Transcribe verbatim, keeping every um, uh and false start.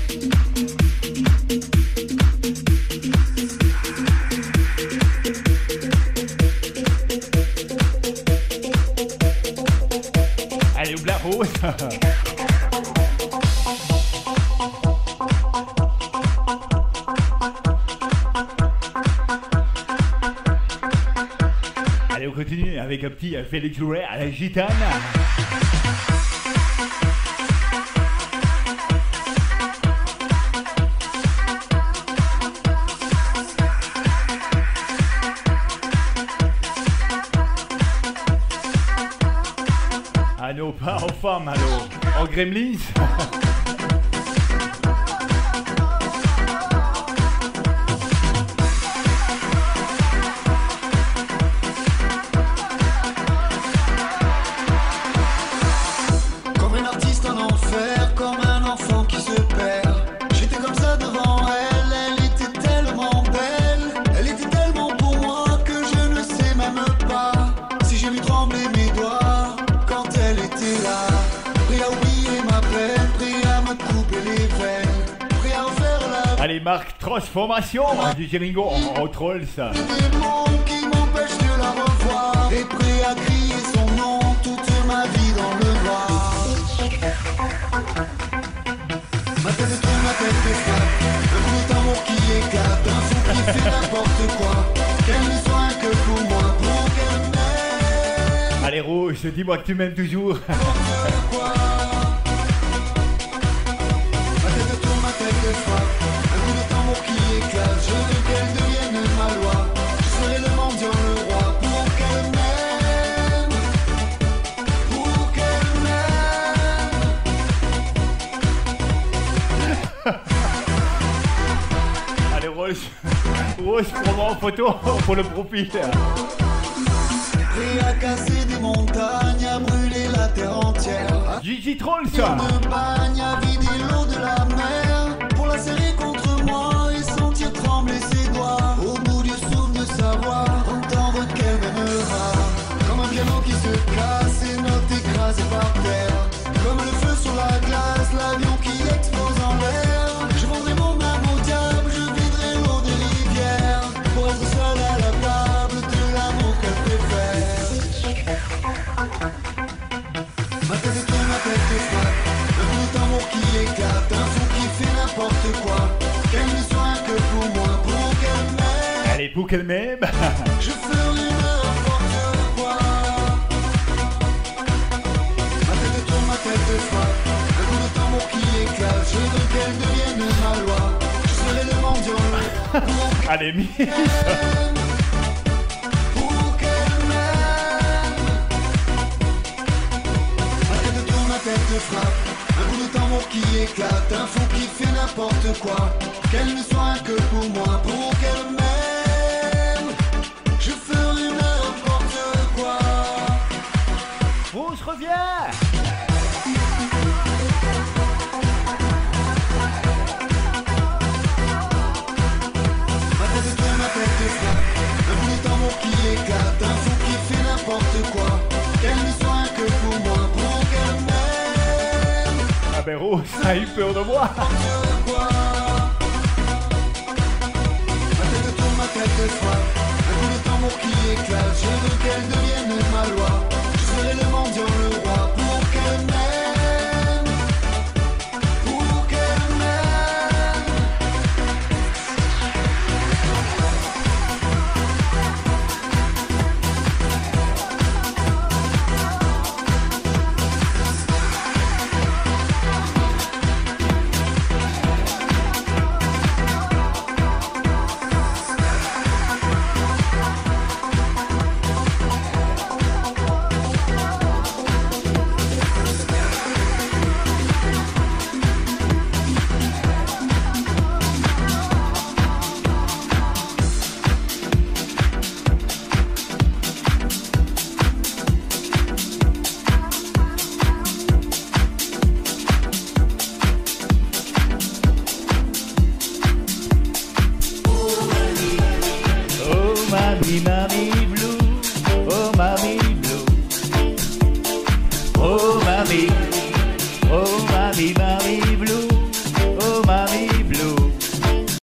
Allez, oublie la rose. Allez, on continue avec un petit Félix Louret à la gitane. Ah non, pas aux femmes, alors. En Gremlins. Comme un artiste en enfer, comme un enfant qui se perd. J'étais comme ça devant elle, elle était tellement belle. Elle était tellement pour moi que je ne sais même pas si j'ai vu trembler mes doigts. Elle était là, prêt à oublier ma peine, prêt à me couper les veines, prêt à refaire la... Allez, Marc, transformation du Jeringo en, en troll, ça. Des démons qui m'empêchent de la revoir, et prêt à crier son nom toute ma vie dans le noir. Ma tête tourne, ma tête défrappe, un coup d'amour qui éclate, un fou qui fait n'importe quoi, qu'elle ne soit que pour moi, pour qu'elle m'aime. Allez, Rose, dis-moi que tu m'aimes toujours. Je veux qu'elle devienne ma loi. Je serai le mendiant, le roi. Pour qu'elle m'aime. Pour qu'elle m'aime. Allez, Rose. Rose, prends-moi en photo pour le profil. Prêt à casser des montagnes, à brûler la terre entière. Gigi Troll, ça. De bagne, à vider l'eau de la mer. Pour la serrer contre moi. Trembler ses doigts, au bout du souffle de sa voix, entendre qu'elle m'aimera. Comme un piano qui se casse et notes écrasées par terre. Comme le feu sur la glace, l'avion qui explose en l'air. Je vendrai mon âme au diable, je viderai l'eau des rivières. Pour être seul à la table de l'amour qu'elle préfère. Ma tête tourne, ma tête frappe, un coup d'amour qui éclate, un fou qui fait n'importe quoi. Qu'elle ne soit que pour moi, pour qu'elle m'aime. Allez, pour qu'elle m'aime. Je ferai n'importe quoi. Ma tête tourne, ma tête frappe, un coup de tambour qui éclate. Je veux qu'elle devienne ma loi. Je serai le mendiant. Allez, Miss. Pour qu'elle m'aime. Ma tête tourne, ma tête frappe, un coup de tambour qui éclate, un fou qui fait n'importe quoi. Qu'elle ne soit que pour moi, pour qu'elle m'aime. Je ferai n'importe quoi. Rose, reviens. Ma tête tourne, ma tête frappe, un coup de tambour qui éclate, un fou qui fait n'importe quoi. Qu'elle ne soit que pour moi, pour qu'elle m'aime. Ah ben Rose, a eu peur de moi. Ma tête frappe, un coup de tambour qui éclate. Je veux qu'elle devienne ma loi. Je serai le mendiant, le roi. Pour qu'elle m'aime. Pour qu'elle m'aime. Mamina.